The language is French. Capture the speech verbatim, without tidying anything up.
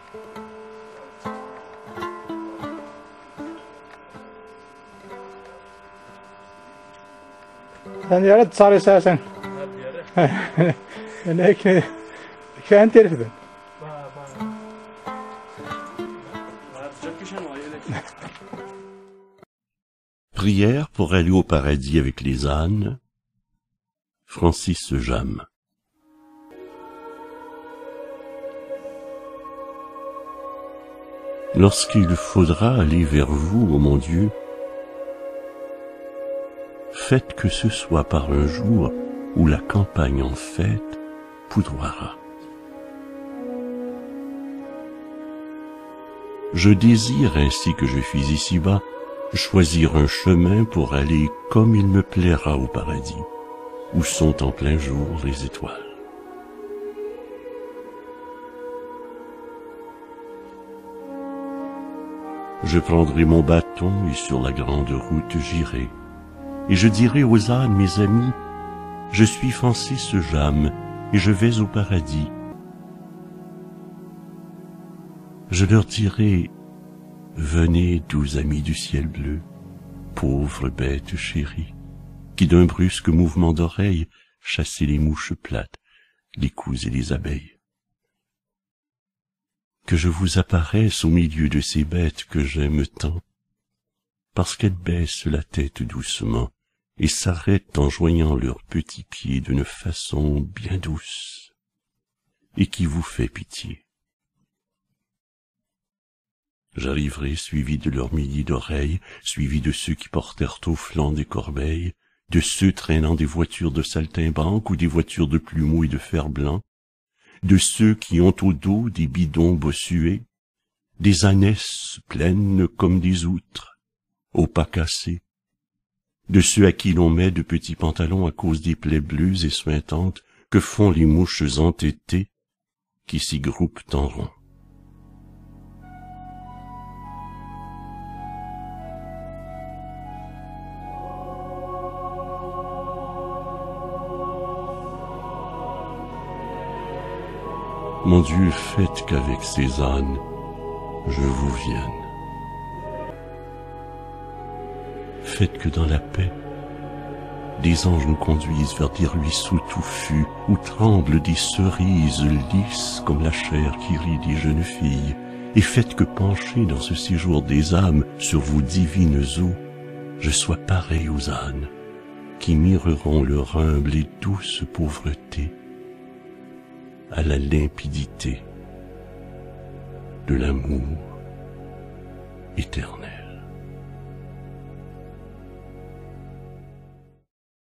Sen yarat sarı sen. Ne ki kendi terifden. Prière pour aller au paradis avec les ânes, Francis James. Lorsqu'il faudra aller vers vous, ô mon Dieu, faites que ce soit par un jour où la campagne en fête poudroiera. Je désire, ainsi que je suis ici-bas, choisir un chemin pour aller comme il me plaira au paradis, où sont en plein jour les étoiles. Je prendrai mon bâton et sur la grande route j'irai, et je dirai aux ânes, mes amis, je suis Francis James et je vais au paradis. Je leur dirai, venez, doux amis du ciel bleu, pauvres bêtes chéries, qui d'un brusque mouvement d'oreille chassez les mouches plates, les coups et les abeilles. Que je vous apparaisse au milieu de ces bêtes que j'aime tant, parce qu'elles baissent la tête doucement et s'arrêtent en joignant leurs petits pieds d'une façon bien douce, et qui vous fait pitié. J'arriverai suivi de leurs milliers d'oreilles, suivi de ceux qui portèrent au flanc des corbeilles, de ceux traînant des voitures de saltimbanque ou des voitures de plumeau et de fer-blanc, de ceux qui ont au dos des bidons bossués, des ânesses pleines comme des outres, aux pas cassés, de ceux à qui l'on met de petits pantalons à cause des plaies bleues et suintantes que font les mouches entêtées qui s'y groupent en rond. Mon Dieu, faites qu'avec ces ânes, je vous vienne. Faites que dans la paix, des anges nous conduisent vers des ruisseaux touffus où tremblent des cerises lisses comme la chair qui rit des jeunes filles, et faites que penché dans ce séjour des âmes sur vos divines eaux, je sois pareil aux ânes qui mireront leur humble et douce pauvreté à la limpidité de l'amour éternel.